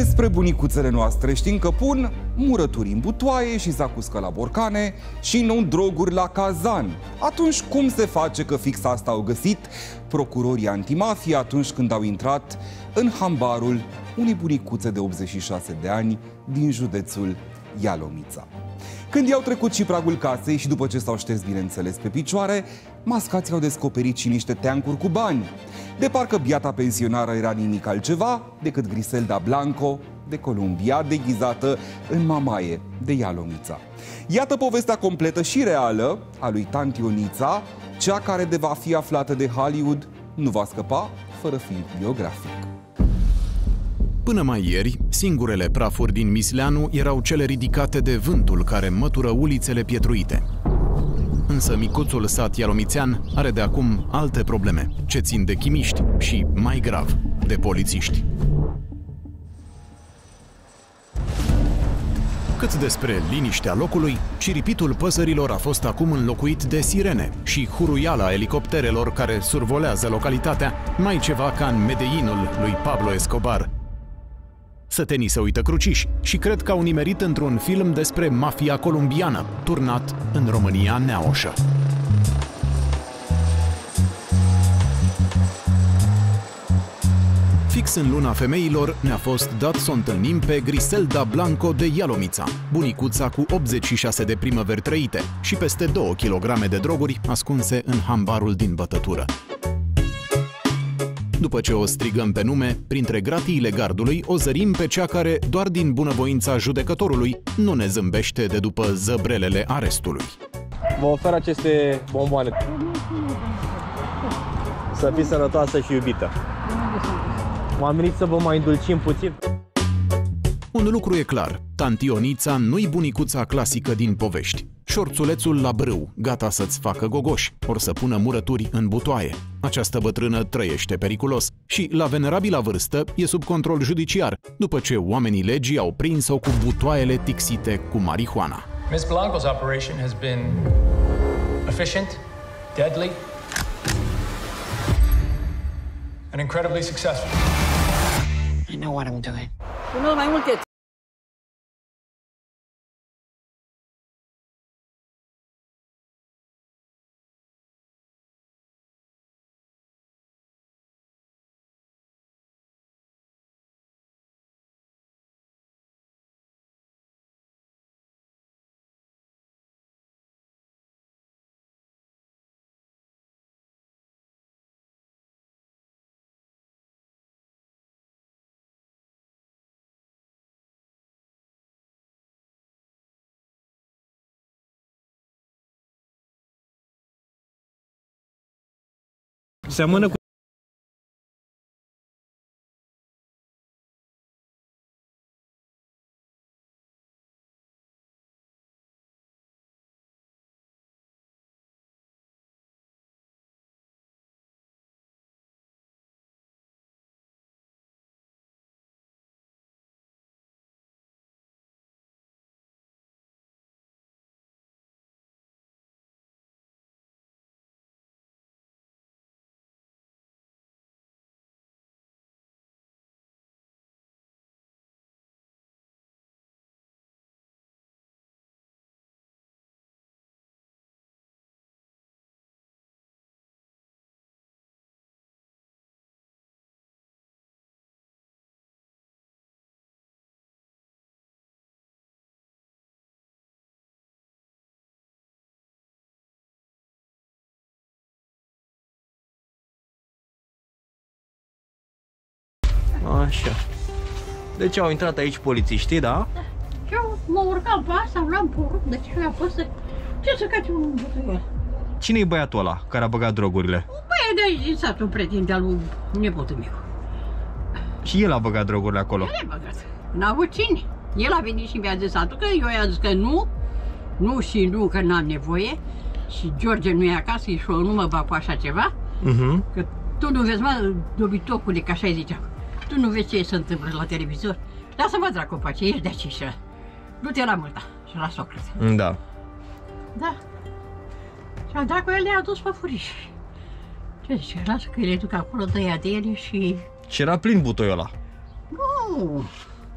Despre bunicuțele noastre știm că pun murături în butoaie și zacuscă la borcane și nu droguri la cazan. Atunci cum se face că fix asta au găsit procurorii antimafie atunci când au intrat în hambarul unei bunicuțe de 86 de ani din județul Ialomița? Când i-au trecut și pragul casei și după ce s-au șters, bineînțeles, pe picioare, mascații au descoperit și niște teancuri cu bani. De parcă biata pensionară era nimic altceva decât Griselda Blanco de Columbia, deghizată în mamaie de Ialomița. Iată povestea completă și reală a lui Tanti Ionița, cea care de va fi aflată de Hollywood nu va scăpa fără film biografic. Până mai ieri, singurele prafuri din Misleanu erau cele ridicate de vântul care mătură ulițele pietruite. Însă micuțul sat ialomițean are de acum alte probleme, ce țin de chimiști și, mai grav, de polițiști. Cât despre liniștea locului, ciripitul păsărilor a fost acum înlocuit de sirene și huruiala elicopterelor care survolează localitatea, mai ceva ca în Medellínul lui Pablo Escobar. Sătenii se uită cruciși și cred că au nimerit într-un film despre mafia colombiană, turnat în România neaușă. Fix în luna femeilor ne-a fost dat să o întâlnim pe Griselda Blanco de Ialomița, bunicuța cu 86 de primăveri trăite și peste 2 kg de droguri ascunse în hambarul din bătătură. După ce o strigăm pe nume, printre gratiile gardului o zărim pe cea care, doar din bunăvoința judecătorului, nu ne zâmbește de după zăbrelele arestului. Vă ofer aceste bomboane. Să fiți sănătoasă și iubită. M-am venit să vă mai îndulcim puțin. Un lucru e clar, Tanti Ionița nu-i bunicuța clasică din povești. Șorțulețul la brâu, gata să-ți facă gogoși, ori să pună murături în butoaie. Această bătrână trăiește periculos și, la venerabila vârstă, e sub control judiciar, după ce oamenii legii au prins-o cu butoaiele tixite cu marihuana. Ms. Blanco's operation has been efficient, deadly, and incredibly successful. I know what I'm doing. Până mai multe. Seamănă cu... Așa. Deci au intrat aici polițiștii, da? Da. Și eu mă urcam pe asta, luam poruc, deci eu am fost să... Ce să cace un butuiel? Cine-i băiatul ăla care a băgat drogurile? Băie de aici din satul, prieten de-al lui nepotul meu. Și el a băgat drogurile acolo? El a băgat. N-a avut cine. El a venit și mi-a zis atunci, că eu i-a zis că nu, nu și nu, că n-am nevoie. Și George nu e acasă și eu nu mă bag cu așa ceva. Că tu nu vezi, mă, dobitocule, că așa-i zicea. Tu nu vezi ce se întâmplă la televizor? Lasă-mă, dracu, pace, ești de aici și du-te la multa și la Socrate. Da. Da. Și a dat cu el, le-a dus pe furiș. Ce zice, lasă că le duc acolo, dă-ia de ele și... Și era plin butoiul ăla. Nu,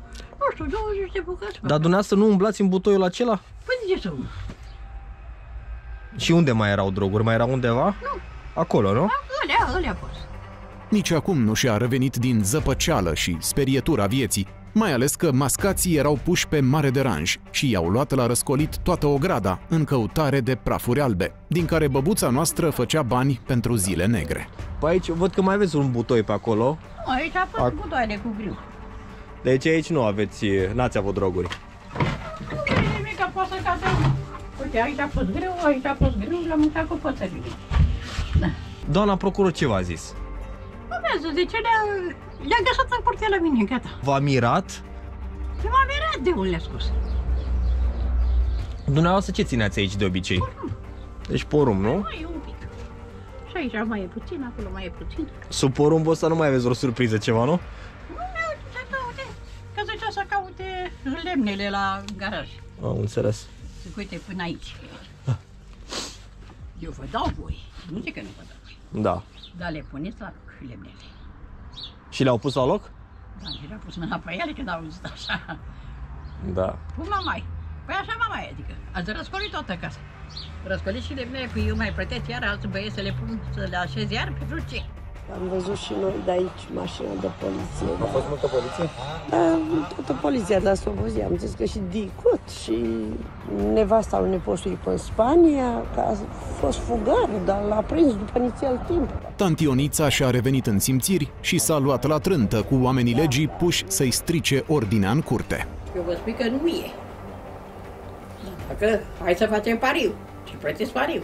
Nu știu, 20 de bucăți. Dar dumneavoastră nu umblați în butoiul acela? Păi de ce să nu? Și unde mai erau droguri? Mai erau undeva? Nu. Acolo, nu? Ălea a fost. Nici acum nu și-a revenit din zăpăceală și sperietura vieții, mai ales că mascații erau puși pe mare deranj și i-au luat la răscolit toată ograda în căutare de prafuri albe, din care băbuța noastră făcea bani pentru zile negre. Păi aici văd că mai aveți un butoi pe acolo. Nu, aici a fost butoaile cu griu. Deci aici n-ați avut droguri. Nu e nimic, a fost să cadă. Uite, aici a fost greu, aici a fost greu, l-am mâncat cu păsările. Doamna procuror ce v-a zis? Urmează, de ce le-a găsat în curtea la mine, gata. V-a mirat? Nu m-a mirat de unde le-a scos. Dumneavoastră ce țineați aici de obicei? Porumb. Deci porumb, nu? Mai e un pic. Și aici mai e puțin, acolo mai e puțin. Sub porumbul ăsta nu mai aveți vreo surpriză ceva, nu? Nu, să caute. Că zicea să caute lemnele la garaj. Am înțeles. Zic, uite, până aici. Eu vă dau voi. Nu zic că nu vă dau voi. Da. Dar le puneți la loc lemnele. Și le-au pus la loc? Da, și le-a pus mâna pe ele când au auzit așa. Da. Cum mamai? Păi așa mamai, adică. Ați răscolit toată casa. Răscolit și lemnele, că eu mai plătesc iar alți băieți să le pun, să le așez iar, pentru ce? Am văzut și noi de aici mașina de poliție. A fost multă poliție? Da, toată poliția de la Slobozia. Am zis că și Dicut și nevasta lui nepoșului pe în Spania, că a fost fugar, dar l-a prins după inițial timp. Tanti Ionița și-a revenit în simțiri și s-a luat la trântă cu oamenii legii puși să-i strice ordinea în curte. Eu vă spun că nu e. Dacă hai să facem pariu. Și plătiți pariu.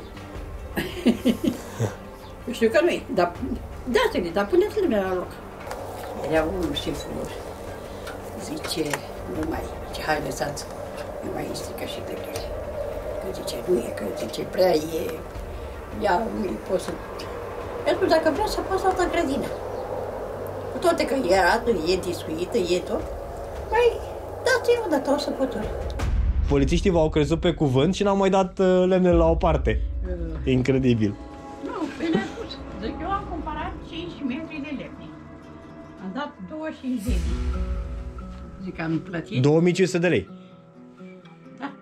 Eu știu că nu e, dar dați-le, dar puneți-le la loc. Era unul șeful. Zice, nu mai, zice, hai lăsați, nu mai strică și plăcile. Că zice, nu e, că zice, prea e, ia, nu pot să... Eu spun, dacă vreau să pas altă grădină. Cu toate că e arată, e discuită, e tot, mai dați-i o dată, o să pot. Polițiștii v-au crezut pe cuvânt și n-au mai dat lemnele la o parte. Incredibil. Nu, pe le-a spus. Zic, eu am cumpărat 5 metri de lemne. Am dat 25 de lei. Zic, am plătit. 2500 de lei. Da.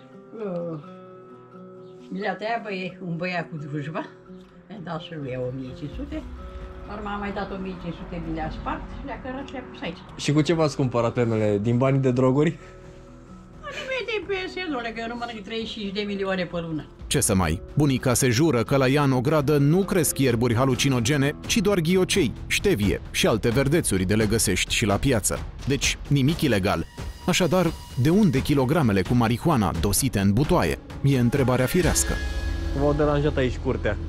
Mi le-a tăiat un băiat cu drujba. Mi-a dat și lui 1500. Urma am mai dat 1500, mi le-a spart și le-a cărat și le-a pus aici. Și cu ce v-ați cumpărat lemnele? Din banii de droguri? Nimeni de PSD-ule, că eu nu mănânc 35 de milioane pe lună. Ce să mai, bunica se jură că la ea în ogradă nu cresc ierburi halucinogene, ci doar ghiocei, ștevie și alte verdețuri de le găsești și la piață. Deci nimic ilegal. Așadar, de unde kilogramele cu marihuana dosite în butoaie? E întrebarea firească. V-au deranjat aici curtea.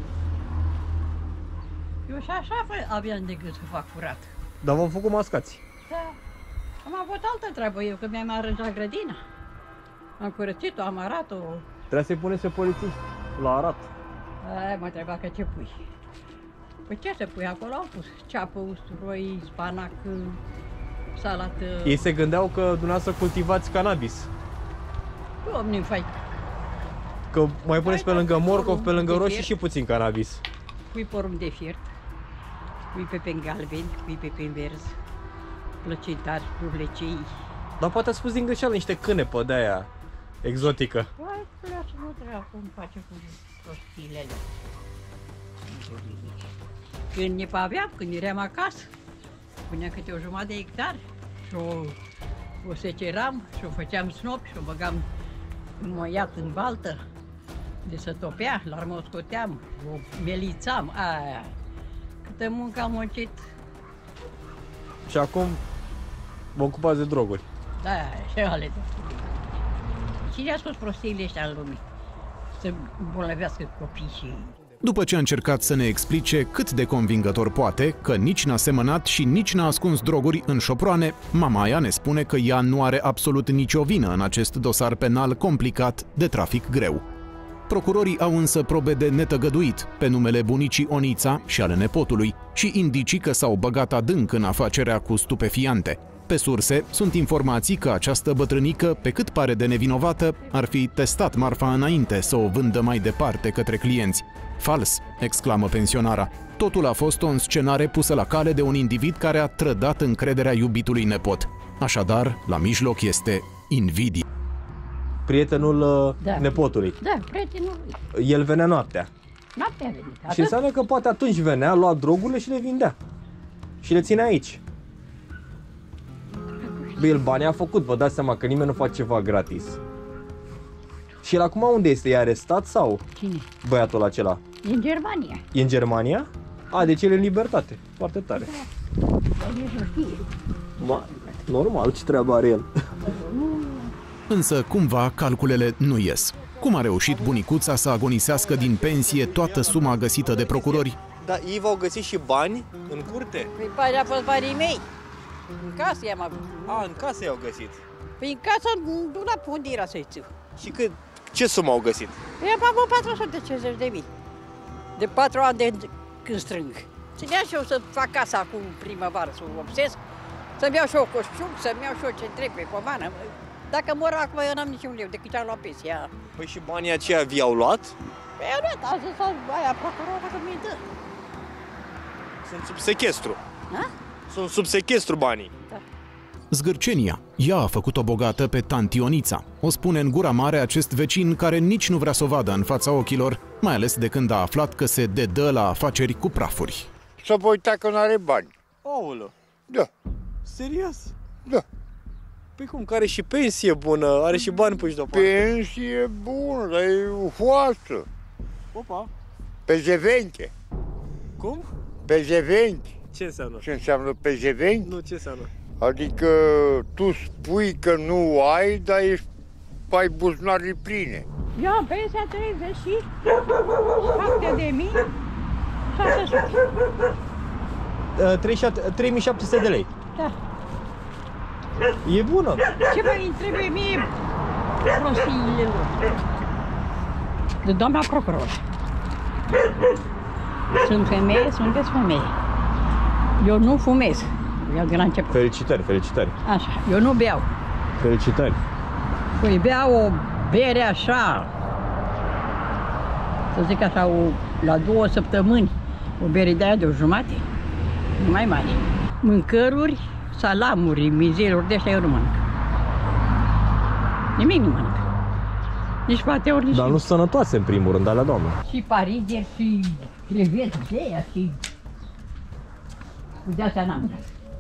Eu și așa aveam de gând să fac furat. Dar v-au făcut mascați. Da. Am avut altă treabă eu, că mi-am aranjat grădina. Am curățit-o, am arat-o. Trebuie să-i puneți pe polițiști la arat. Mă întreba că ce pui. Păi ce să pui acolo? Au pus ceapă, usturoi, spanac, salată. Ei se gândeau că dumneavoastră cultivați cannabis. Omni fai. Că mai puneți pe lângă morcov, pe lângă roșii și puțin cannabis. Pui porumb de fiert, pui pepeni galbeni, pui pepeni verzi, plăcintari, ruflecei. Dar poate ați spus din greșeală niște cânepă de-aia exotică. Hai, lasă, nu trebuie cum face cu prostiile. Când ne aveam, când eram acasă, puneam câte o jumătate de hectar și o seceram și o făceam snop și o băgam în moiat în baltă de să topea, la urmă o scoteam, o melițam, aia. Câtă muncă am muncit. Și acum vă ocupați de droguri. Da, și ale droguri. Cine a spus prostiile ăștia în lume? Să îmbolnăvească copii și... După ce a încercat să ne explice cât de convingător poate că nici n-a semănat și nici n-a ascuns droguri în șoproane, mama ea ne spune că ea nu are absolut nicio vină în acest dosar penal complicat de trafic greu. Procurorii au însă probe de netăgăduit pe numele bunicii Onița și ale nepotului și indicii că s-au băgat adânc în afacerea cu stupefiante. Pe surse sunt informații că această bătrânică, pe cât pare de nevinovată, ar fi testat marfa înainte să o vândă mai departe către clienți. Fals, exclamă pensionara. Totul a fost o înscenare pusă la cale de un individ care a trădat încrederea iubitului nepot. Așadar, la mijloc este invidie. Prietenul nepotului. Da, prietenul lui. El venea noaptea. Noaptea a venit. Și înseamnă că poate atunci venea, lua drogurile și le vindea. Și le ținea aici. Bă, el banii a făcut, vă dați seama că nimeni nu face ceva gratis. Și el acum unde este? E arestat sau? Cine? Băiatul acela. E în Germania. E în Germania? A, deci el e în libertate. Foarte tare. Normal, ce treabă are el? Însă, cumva, calculele nu ies. Cum a reușit bunicuța să agonisească din pensie toată suma găsită de procurori? Dar ei v-au găsit și bani în curte? Păi banii au fost banii mei. În casă i-am avut. A, în casă i-au găsit. Păi în casă, nu la unde era să-i țiu. Și ce sumă au găsit? Păi am avut 450.000. De 4 ani de când strâng. Țineam și eu să fac casa acum primăvară, să o obsesc, să-mi iau și eu coșciuc, să-mi iau și eu ce trebuie, pomană. Dacă mor acum, eu n-am niciun leu, decât am luat pensia. Păi și banii aceia vi-au luat? Păi am luat, a zis aia procuroră că mi-i dă. Sunt sub sechestru. Ha? Sunt sub sechestru banii. Da. Zgârcenia. Ea a făcut-o bogată pe tanti Ionița. O spune în gura mare acest vecin care nici nu vrea să o vadă în fața ochilor, mai ales de când a aflat că se dedă la afaceri cu prafuri. Să vă uita că nu are bani. Aoleu. Da. Serios? Da. Păi cum, că are și pensie bună, are și bani puși deoparte. Pensie bună, dar e foastă. Opa. Pezevente. Cum? Pezevente. Ce înseamnă? Ce înseamnă pezevente? Nu, ce înseamnă? Adică tu spui că nu ai, dar ai buzunarele pline. Eu am pensia 3700 de lei. Da. E bună. Ce mai trebuie mie prostiile lor? De doamna procuror. Sunt femeie, sunteți femeie. Eu nu fumez. Eu de la început. Felicitări, felicitări. Așa, eu nu beau. Felicitări. Păi beau o bere așa, să zic așa, la 2 săptămâni, o bere de aia de o jumate, nu mai mare. Mâncăruri, salamuri, mizeluri, de astea eu nu mănânc. Nimic nu mănânc. Nici pateuri, nici... Dar nu sănătoase în primul rând, alea, doamnă. Și parizeri, și creveți de aia, și... De astea n-am.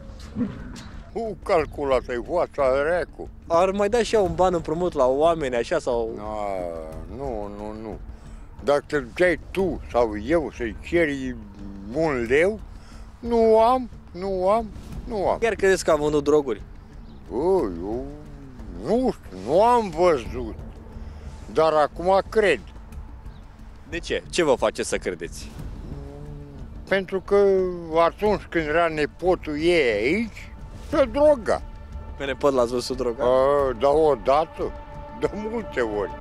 Calculată-i voața recu. Ar mai da și ea un ban împrumut la oameni, așa, sau... Nu. Dacă te duceai tu sau eu să-i ceri 1 leu, nu am. Chiar credeți că am vândut droguri? Eu nu știu, nu am văzut, dar acum cred. De ce? Ce vă face să credeți? Pentru că atunci când era nepotul ei aici, se droga. Pe nepot l-ați văzut droga? Da, odată, de multe ori.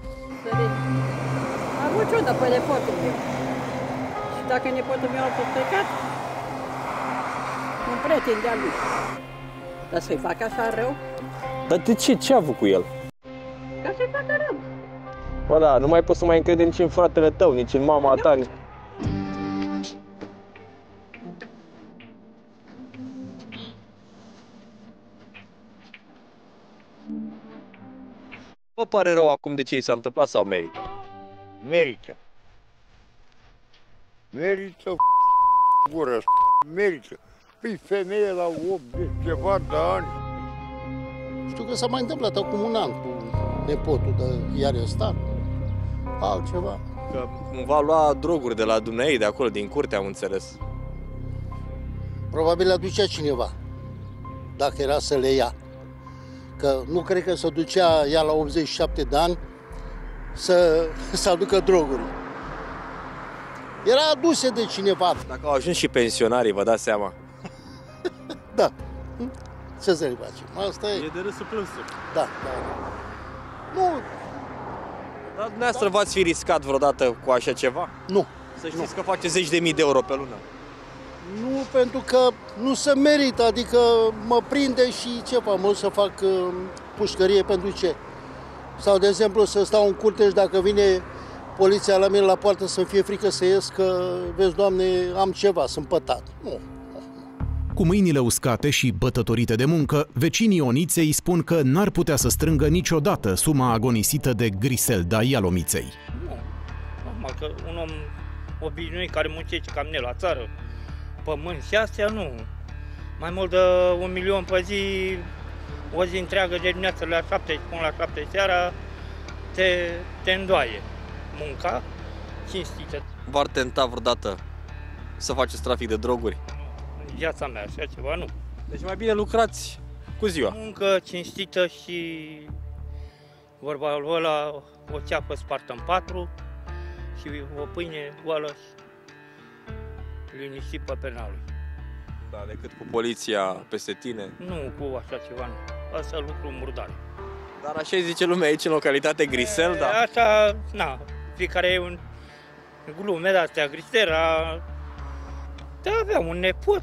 Am avut ciudă pe nepotul meu. Și dacă nepotul meu a fost plecat, un prieten de-a lui. Dar să-i fac așa rău? Dar de ce? Ce a avut cu el? Ca să-i facă rău. Bă, da, nu mai poți să mai încrede nici în fratele tău, nici în mama ta. Vă pare rău acum de ce i s-a întâmplat sau merită? Merită gură, merită. Păi femeie la 80 ceva de ani. Știu că s-a mai întâmplat acum 1 an cu nepotul, de i-a arestat. Altceva. Că va lua droguri de la dumneavoastră, de acolo, din curte, am înțeles. Probabil le aducea cineva, dacă era să le ia. Că nu cred că se ducea ea la 87 de ani să aducă droguri. Era aduse de cineva. Dacă au ajuns și pensionarii, vă dați seama. Da. Ce să le facem? Asta e. E de râsul plânsul. Da. Nu. Dar dumneavoastră v-ați fi riscat vreodată cu așa ceva? Nu. Să știți că face 10.000 de euro pe lună. Nu, pentru că nu se merită, adică mă prinde și ce fac, mă să fac pușcărie pentru ce? Sau, de exemplu, să stau în curte și dacă vine poliția la mine la poartă să-mi fie frică să ies că, vezi, Doamne, am ceva, sunt pătat. Nu. Cu mâinile uscate și bătătorite de muncă, vecinii Oniței spun că n-ar putea să strângă niciodată suma agonisită de Griselda Ialomiței. Nu, normal că un om obișnuit care muncește ca mine la țară, pământ și astea, nu. Mai mult de 1 milion pe zi, o zi întreagă de dimineață la 7 și până la 7 seara, te îndoaie. Munca cinstită. V-ar tenta vreodată să faceți trafic de droguri? În viața mea așa ceva, nu. Deci mai bine lucrați cu ziua. Muncă cinstită și vorba ăla, o ceapă spartă în 4 și o pâine goală și liniștit pe penalul. Da, decât cu poliția peste tine. Nu cu așa ceva, nu. Asta lucru murdare. Dar așa zice lumea aici în localitate Griselda? Asta, na, fiecare e un glume de-astea, Griselda. Da, avea un nepot.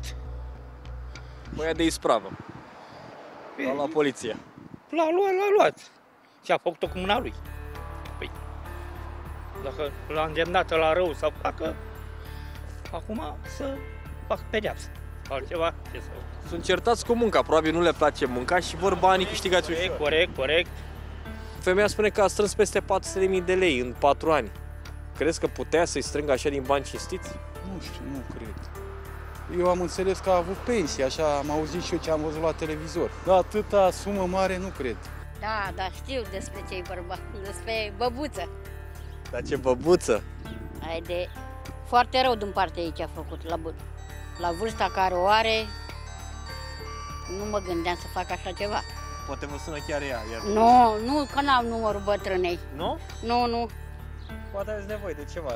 Băia de ispravă. L-a luat poliția. L-a luat. Și a făcut-o cu mâna lui. Păi, dacă l-a îndemnat la rău să facă, acum să fac pedeapsă. Altceva, ce să fac? Sunt certați cu munca, probabil nu le place munca și vor banii câștigați ușor. Corect. Femeia spune că a strâns peste 400.000 de lei în 4 ani. Crezi că putea să-i strângă așa din bani cinstiți? Nu știu, nu cred. Eu am înțeles că a avut pensie, așa am auzit și eu ce am văzut la televizor. Dar atâta sumă mare nu cred. Da, dar știu despre ce-i vorba, despre băbuță. Dar ce băbuță? Hai de foarte rău din partea ei ce a făcut. La vârsta care o are, nu mă gândeam să fac așa ceva. Poate vă sună chiar ea. Nu, că n-am numărul bătrânei. Nu? Nu. Poate aveți nevoie de ceva.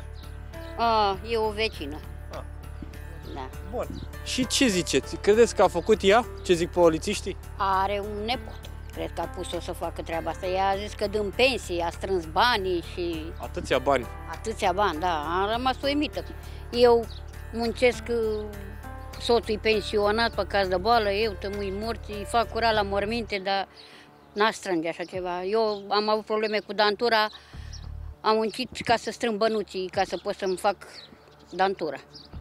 E o vecină. Da. Bun. Și ce ziceți? Credeți că a făcut ea? Ce zic polițiștii? Are un nepot. Cred că a pus-o să facă treaba asta. Ea a zis că din pensie a strâns banii și... Atâția bani? Atâția bani, da. Am rămas uimită. Eu muncesc, soțul e pensionat pe caz de boală, eu tămâi morți, îi fac curat la morminte, dar n-aș strânge așa ceva. Eu am avut probleme cu dantura, am muncit ca să strâng bănuții, ca să pot să-mi fac dantura.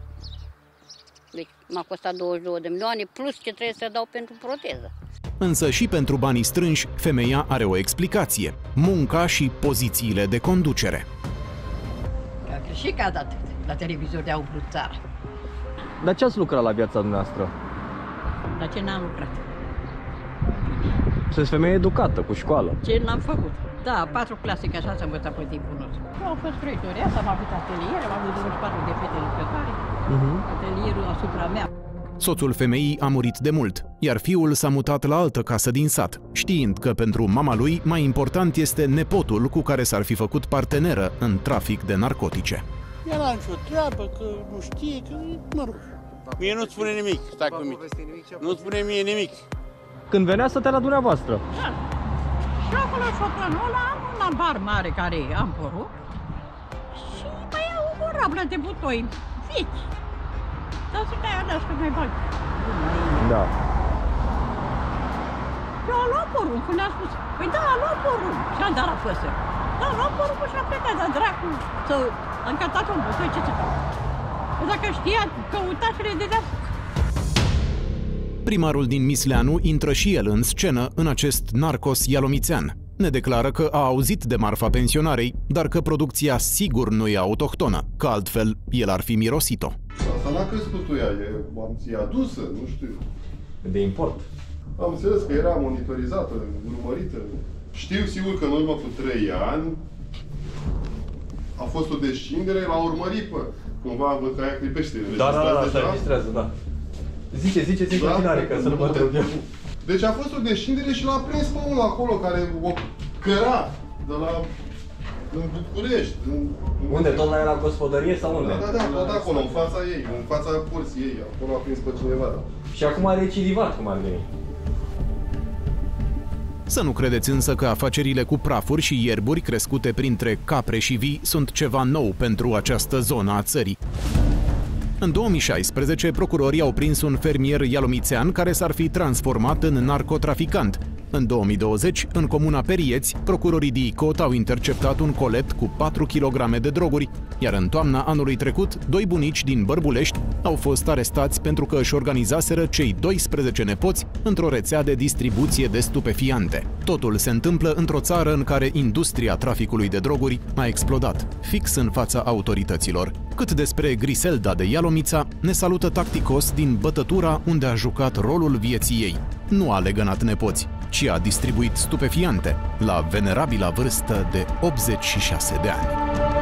Deci m-a costat 22 de milioane, plus ce trebuie să dau pentru proteză. Însă și pentru banii strânși, femeia are o explicație. Munca și pozițiile de conducere. Și că a dat la televizor de-a umplut țara. Dar ce ați lucrat la viața dumneavoastră? Dar ce n-am lucrat? Sunteți femeie educată, cu școală. Ce n-am făcut? Da, 4 clase, că așa s-a învățat pe timpul nostru. Eu am fost croitoreasă, am avut atelier, am avut 24 de fete lucrătoare. Atelierul asupra mea. Soțul femeii a murit de mult, iar fiul s-a mutat la altă casă din sat, știind că pentru mama lui mai important este nepotul cu care s-ar fi făcut parteneră în trafic de narcotice. El a nicio treabă, că nu știe, că mă rog. Mie nu-ți spune nimic, stai cu mine. Nu-ți spune mie nimic. Când venea stătea la dumneavoastră. Da. Și acolo șopanul ăla am un ambar mare care am porut și mai iau o rablă de butoi vechi. Dar să te aia că mai bagi. Da. Eu am luat porul, când a spus, păi da, am luat porul. Și am dat la păsări. Da, am luat porul și a plecat, dar dracu, să a încătat un butoi, ce să fac? Dacă știa, căuta și le dădea. Primarul din Misleanu intră și el în scenă în acest narcos ialomițean. Ne declară că a auzit de marfa pensionarei, dar că producția sigur nu e autohtonă, că altfel el ar fi mirosit-o. Asta n-a crescut ea, e adusă, nu știu. De import. Am înțeles că era monitorizată, urmărită. Știu sigur că în urmă cu 3 ani a fost o descindere, l-a urmărit pe cumva, văd că aia clipește. Da, se registrează, da. Ziceți în continuare, ca să nu mă întreb eu. Deci a fost o descindere și l-a prins pe unul acolo care o căra de la în București. Unde? Tot la ea la gospodărie sau unde? Da, tot acolo, în fața ei, în fața porții ei. Acolo a prins pe cineva, da. Și acum a recidivat, cum ar veni. Să nu credeți însă că afacerile cu prafuri și ierburi crescute printre capre și vii sunt ceva nou pentru această zonă a țării. În 2016, procurorii au prins un fermier ialomițean care s-ar fi transformat în narcotraficant. În 2020, în comuna Perieți, procurorii DICOT au interceptat un colet cu 4 kg de droguri, iar în toamna anului trecut, 2 bunici din Bărbulești au fost arestați pentru că își organizaseră cei 12 nepoți într-o rețea de distribuție de stupefiante. Totul se întâmplă într-o țară în care industria traficului de droguri a explodat, fix în fața autorităților. Cât despre Griselda de Ialomița, ne salută tacticos din bătătura unde a jucat rolul vieții ei. Nu a legănat nepoți, ci a distribuit stupefiante la venerabila vârstă de 86 de ani.